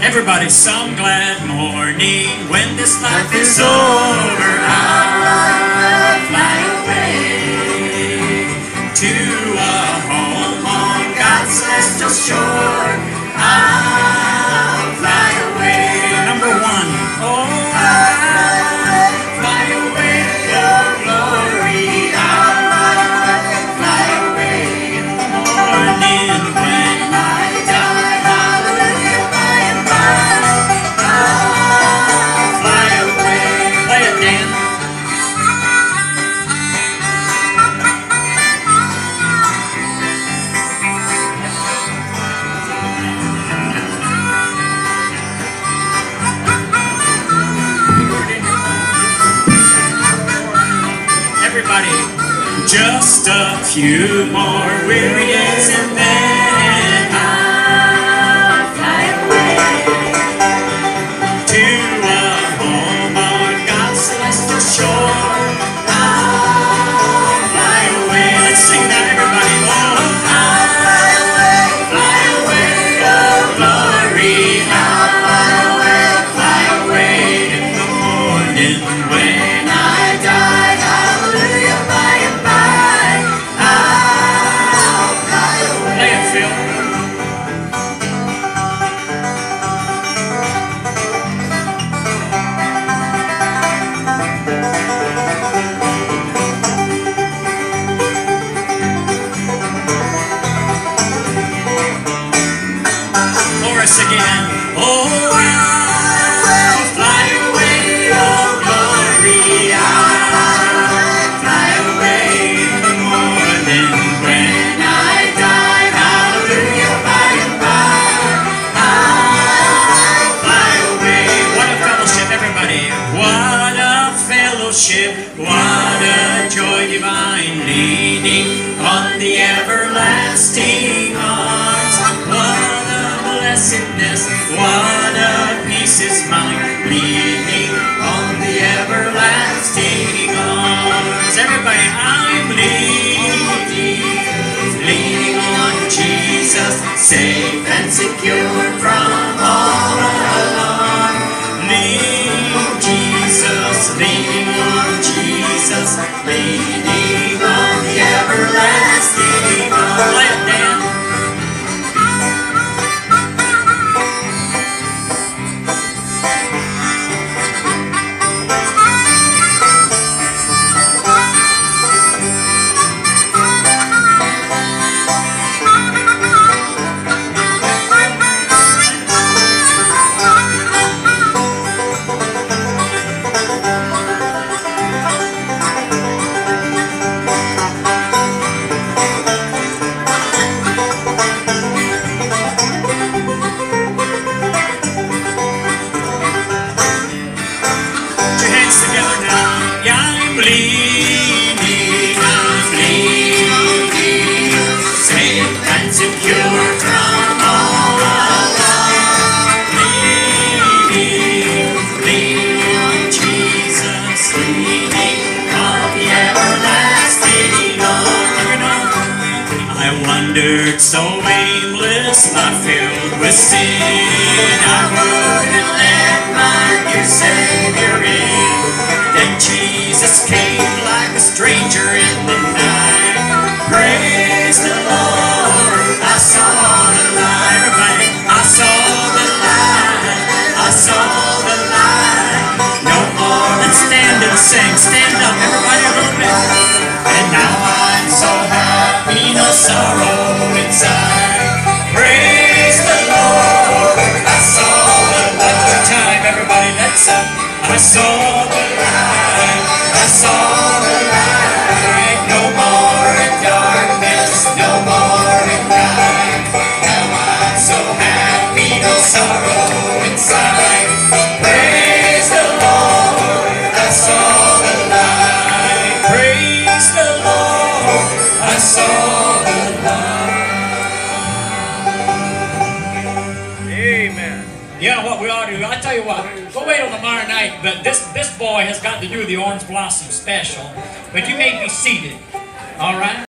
Everybody, some glad morning when this life is over, I'll fly away to a home on God's celestial shore. I'll fly away. Number one. Oh, I'll fly away, oh glory. I'll fly away in the morning when I die. Hallelujah, by and by. I'll fly away. Play it, Dan. Everybody, just a few more weary days and then I'll fly away to a home on God's celestial shore. I'll fly away. Let's sing that, everybody. Oh, I'll fly away, oh glory. I'll fly away in the morning when I die. Again. Oh, I'll fly away, oh glory. I'll fly away in the morning when I die. Hallelujah, by and by. I'll fly away. What a fellowship, everybody. What a fellowship. What a joy divine leaning on the everlasting arms. What blessedness, what a peace is mine, leaning on the everlasting arms. Everybody, I'm leaning on Jesus, safe and secure from all alarm. Leaning on Jesus, leaning on the everlasting arms. Let it down. So aimless, life filled with sin, I wouldn't let my dear Savior in. Then Jesus came like a stranger in the night. Praise the Lord, I saw the light. Everybody, I saw the light, I saw the light. No more than stand and sing. Stand up, everybody, a little bit. And now I'm so happy, no sorrow inside. Praise the Lord, I saw the light. One more time, everybody, let's sing. I saw the light, I saw the light. No more in darkness, no more in night. Now I'm so happy, no sorrow inside. Praise the Lord, I saw the light. Praise the Lord, I saw the light. Amen. You know what we ought to do? I tell you what, go wait till tomorrow night, but this boy has got to do the Orange Blossom special. But you may be seated, all right?